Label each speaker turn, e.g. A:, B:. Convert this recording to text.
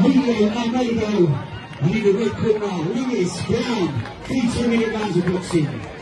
A: Julio Almeida and in the red corner, Lewis Brown, featuring in the rounds of boxing.